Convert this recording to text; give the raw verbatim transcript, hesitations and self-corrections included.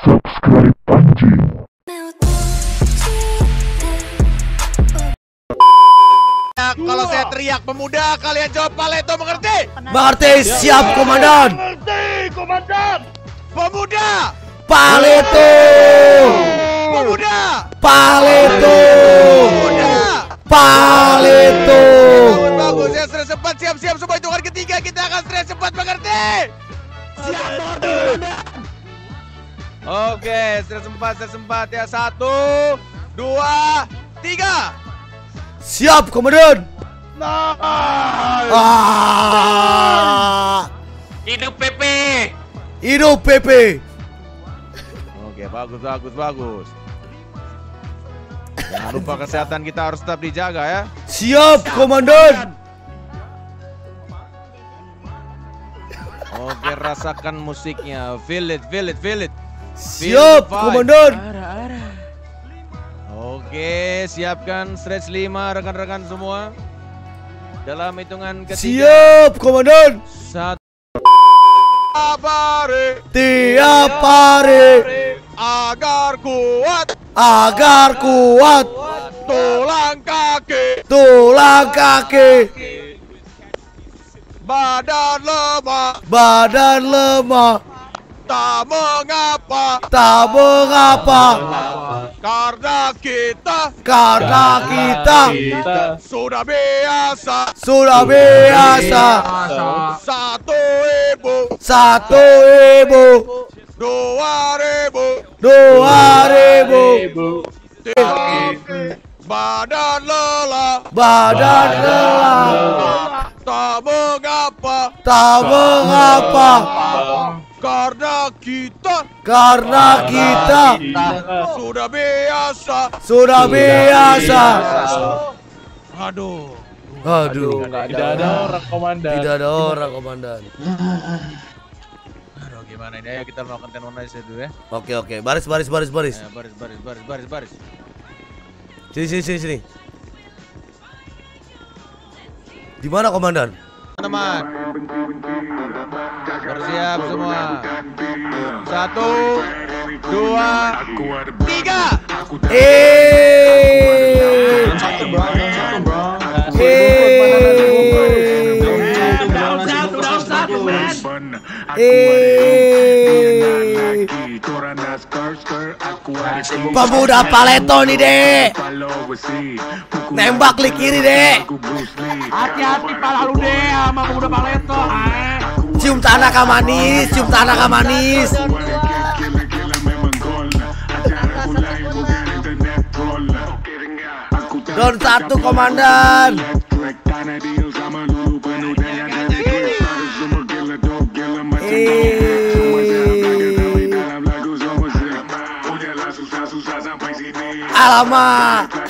Subscribe anjing. Kalau saya teriak pemuda, kalian jawab Paleto, mengerti? Mengerti, siap komandan. Mengerti, komandan. Pemuda. Paleto. Pemuda. Paleto. Pemuda. Paleto. Bagus, bagus. Ya sudah sempat, siap-siap semua hitungan ketiga kita akan stres cepat, mengerti? Siap, komandan. Oke, stres sempat, stres sempat ya. Satu, dua, tiga. Siap komandan. Nah. Ah. Hidup P P. Hidup P P. Oke, bagus, bagus, bagus. Jangan lupa kesehatan kita harus tetap dijaga ya. Siap komandan. Oke, rasakan musiknya. Feel it, feel it, feel it. Siap komandan. Oke, siapkan stretch lima rekan-rekan semua. Dalam hitungan ketiga. Siap komandan. Satu. Tiap hari, Tiap hari agar kuat, agar kuat tulang kaki, tulang kaki, badan lemah, badan lemah, tak mengapa, tak mengapa, karena kita karena kita sudah biasa. sudah biasa. Satu ibu, Satu ibu, dua ribu, dua ribu, tiga, badan lelah, badan lelah, tak mengapa, tak mengapa, karena kita karena kita sudah biasa. sudah biasa. Aduh, Aduh, Tidak ada orang komandan. tidak ada orang komandan. aduh gimana ini? Ayo kita melakukan ten one dulu ya. Oke oke, baris baris baris baris. Ayo, baris, baris, baris, baris, baris. Sini sini sini sini. Di mana komandan? Teman, bersiap semua. Satu, dua, tiga. Eh. Eh. Pemuda Paleto nih, Dek. Nembak klik kiri, Dek. Hati-hati pala lu deh sama pemuda Paleto. Cium tanah ka manis, cium tanah ka manis. Don satu komandan. Eh. Alamak.